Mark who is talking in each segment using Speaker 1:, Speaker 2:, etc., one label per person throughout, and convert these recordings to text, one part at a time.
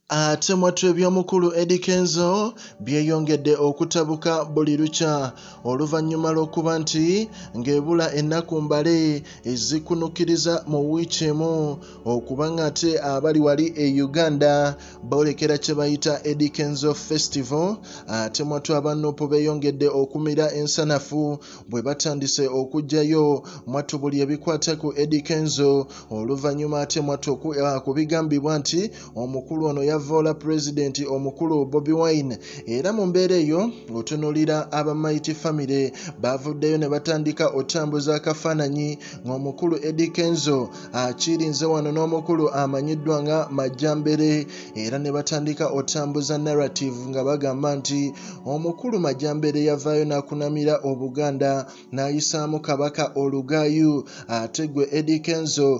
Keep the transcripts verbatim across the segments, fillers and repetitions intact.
Speaker 1: Ate mwattu eby'omukulu Eddy Kenzo byeyongedde okutabuka buli lukya oluvannyuma lw'okuba nti ng'ebula ennaku mbale ezikunukiriza mu wiiki emu okuba ng'ate abali wali e Uganda boolekera kye bayita Eddy Kenzo Festival. Ate mwattu aba Nup beeyongedde okumira ensanafu bwe batandise okuggyayo mwattu buli ebikwata ku Eddy Kenzo oluvannyuma ate mwattu kubigambibwa nti omukulu ono yavoola Pulezidenti omukulu Bobi Wine era mu mbeera eyo otunuulira aba Mighty Family bavuddeyo ne batandika otambuza akafaananyi ng'omukulu Eddy Kenzo akirinze wano n'omukulu amanyiddwa nga Majjambere era ne batandika otambuza narrative nga bagamba nti omukulu Majjambere yavaayo n'akunamira Obuganda n'ayisaamu kabaka olugaayu ate gwe Eddy Kenzo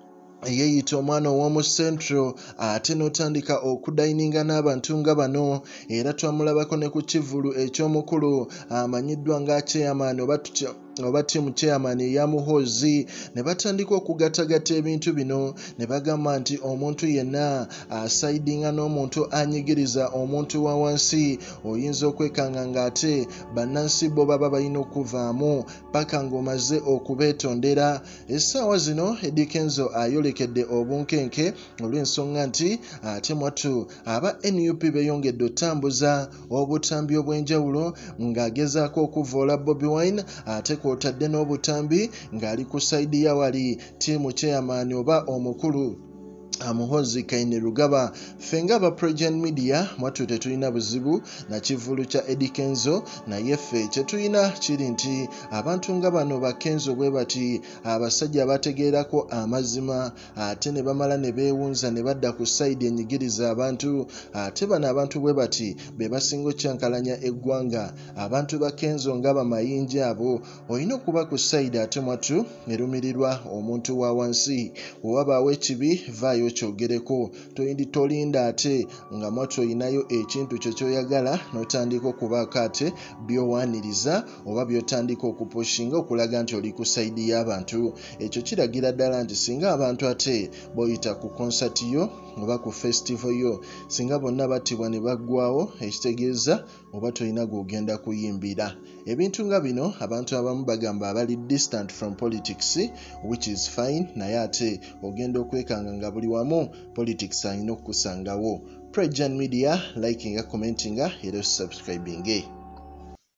Speaker 1: yeeyita omwana ow'omu Central ate n'otandika okudayininga n'abantu nga bano era twamulabako ne ku kivvulu eky'omukulu amanyiddwa nga chairman oba tutya oba tiimu chairman eya muhoozi ne batandika okugatagata ebintu bino ne bagamba nti omuntu yenna asayidinga n'omuntu anyigiriza omuntu wa wansi oyinza okwekanga ng'ate bannansi bo baba balina okuvaamu paka ng'omaze okubeetondera. Essaawa zino Eddy Kenzo ayolekedde obunkenke olw'ensonga nti ate mwattu aba N U P beeyongedde otambuza obutambi obw'enjawulo ng'agezaako okuvoola Bobi Wine ate kw'otadde n'obutambi ng'ali ku sayidi ya wali tiimu chairman oba omukulu muhoozi Kainerugaba. Ffe ng'aba PROJOURN media mwattu tetulina buzibu na kivvulu kya Eddy Kenzo naye ffe kye tulina kiri nti abantu nga bano ba Kenzo bwe bati abasajja bategeerako amazima ate ne bamala ne beewunza ne badda ku sayidi enyigiriza abantu ate bano abantu bwe bati be basinga okyankalanya eggwanga. Abantu ba Kenzo nga bamayinja abo olina okuba ku sayidi ate mwattu erumirirwa omuntu wa wansi owabaawo ekibi vaayo kyogereko tolinda ate nga mwattu olinayo ekintu kyo kyoyagala n'otandika okubaako ate by'owaaniriza oba by'otandika okupushinga okulaga nti oli ku sayidi y'abantu. Ekyo kiragira ddala nti singa abantu ate boyita ku konsati yo oba ku festival yo singa bonna battibwa ne baggwawo ekitegeeza oba tolina gw'ogenda kuyimbira. Ebintu nga bino abantu abamu bagamba abali distant from politics which is fine naye ate ogenda okwekanga nga buli wamu politics alina okukusangawo. PROJOURN media likinga commentinga era subscribinge.